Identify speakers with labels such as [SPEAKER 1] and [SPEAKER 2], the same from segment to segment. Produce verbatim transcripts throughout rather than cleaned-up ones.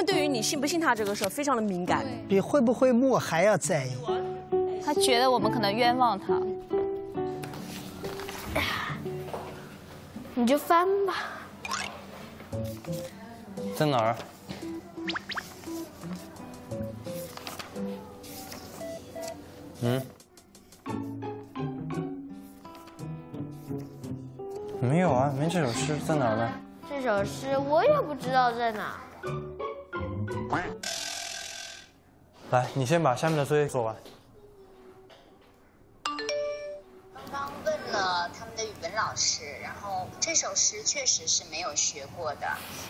[SPEAKER 1] 们对于你信不信他这个事儿非常的敏感，
[SPEAKER 2] 比会不会木还要在意。
[SPEAKER 3] 他觉得我们可能冤枉他。
[SPEAKER 4] 你就翻吧。
[SPEAKER 5] 在哪儿？嗯？没有啊，没这首诗，在哪儿呢？
[SPEAKER 4] 这首诗我也不知道在哪。
[SPEAKER 5] 来，你先把下面的作业做完。
[SPEAKER 6] 刚刚问了他们的语文老师，然后这首诗确实是没有学过的。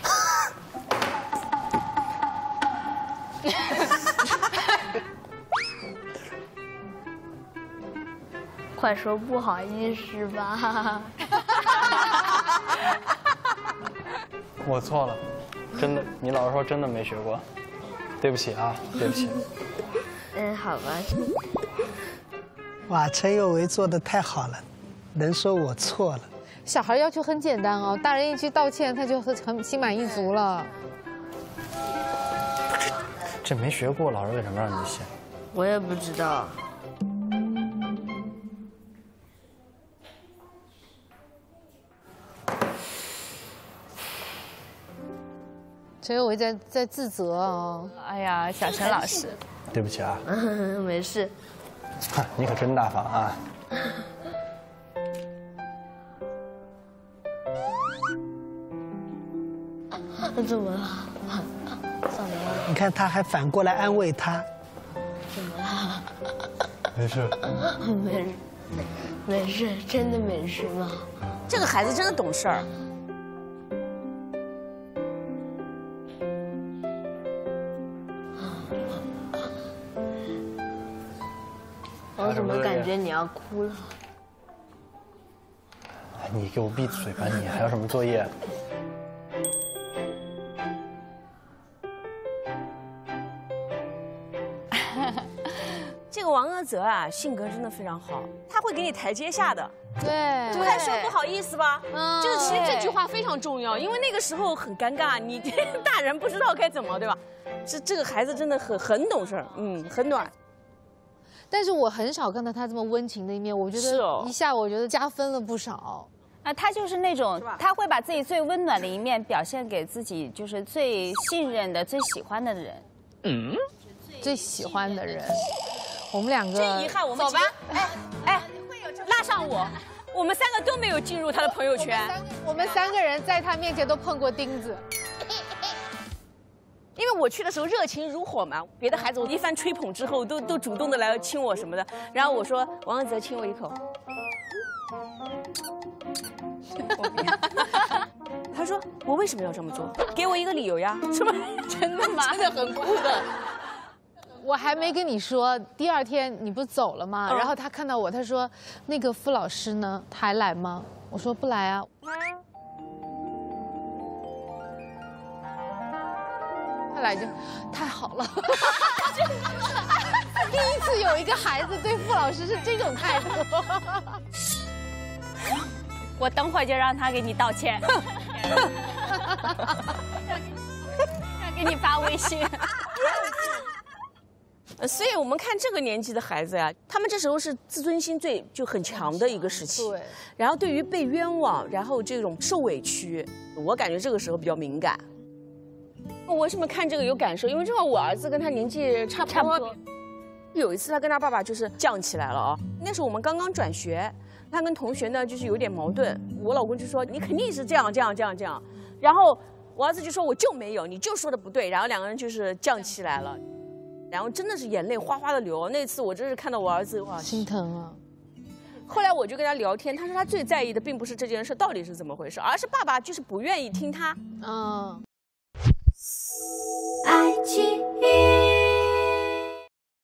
[SPEAKER 4] 快说不好意思吧。
[SPEAKER 5] 我错了，真的，你老师说真的没学过，对不起啊，对不起。
[SPEAKER 4] 嗯，好吧。
[SPEAKER 2] 哇，陈有为做的太好了，能说我错了。
[SPEAKER 7] 小孩要求很简单哦，大人一句道歉，他就很很心满意足了。
[SPEAKER 5] 这没学过，老师为什么让你写？
[SPEAKER 4] 我也不知道。
[SPEAKER 7] 陈有为在在自责哦。
[SPEAKER 3] 哎呀，小陈老师，
[SPEAKER 5] 对不起啊。
[SPEAKER 4] 没事。
[SPEAKER 5] 你可真大方啊。
[SPEAKER 4] 怎么了？怎么了？
[SPEAKER 2] 你看他还反过来安慰他。
[SPEAKER 4] 怎么了？
[SPEAKER 5] 没事。
[SPEAKER 4] 没事，没事，真的没事吗？
[SPEAKER 1] 这个孩子真的懂事儿。
[SPEAKER 4] 我怎么感觉你要哭了？
[SPEAKER 5] 哎，你给我闭嘴吧！你还有什么作业？
[SPEAKER 1] 这个王阿泽啊，性格真的非常好，他会给你台阶下的。
[SPEAKER 7] 对，
[SPEAKER 1] 不该说不好意思吧？
[SPEAKER 7] 嗯，
[SPEAKER 1] 这个其实这句话非常重要，因为那个时候很尴尬，你大人不知道该怎么，对吧？这这个孩子真的很很懂事，嗯，很暖。
[SPEAKER 7] 但是我很少看到他这么温情的一面，我觉得一下我觉得加分了不少。
[SPEAKER 3] 啊，他就是那种，他会把自己最温暖的一面表现给自己，就是最信任的、最喜欢的人。
[SPEAKER 7] 嗯，最喜欢的人，我们两个。
[SPEAKER 1] 真遗憾，我们走吧。哎哎，拉上我，我们三个都没有进入他的朋友圈。
[SPEAKER 7] 我们三个人在他面前都碰过钉子。
[SPEAKER 1] 因为我去的时候热情如火嘛，别的孩子我一番吹捧之后，都都主动的来亲我什么的。然后我说王安泽亲我一口，他说我为什么要这么做？给我一个理由呀？是吧？真的吗？真的很酷的。
[SPEAKER 7] 我还没跟你说，第二天你不走了吗？嗯、然后他看到我，他说那个傅老师呢？他还来吗？我说不来啊。他来就太好了，第一次有一个孩子对傅老师是这种态度。
[SPEAKER 3] 我等会儿就让他给你道歉，让给你发微信。
[SPEAKER 1] 所以我们看这个年纪的孩子呀，他们这时候是自尊心最就很强的一个时期。对。然后对于被冤枉，然后这种受委屈，我感觉这个时候比较敏感。我为什么看这个有感受？因为正好我儿子跟他年纪差不多。差不多。有一次他跟他爸爸就是犟起来了啊。那时候我们刚刚转学，他跟同学呢就是有点矛盾。我老公就说你肯定是这样这样这样这样，然后我儿子就说我就没有，你就说的不对。然后两个人就是犟起来了，然后真的是眼泪哗哗的流。那次我真是看到我儿子哇
[SPEAKER 7] 心疼啊。
[SPEAKER 1] 后来我就跟他聊天，他说他最在意的并不是这件事到底是怎么回事，而是爸爸就是不愿意听他。
[SPEAKER 7] 嗯。
[SPEAKER 4] 爱情。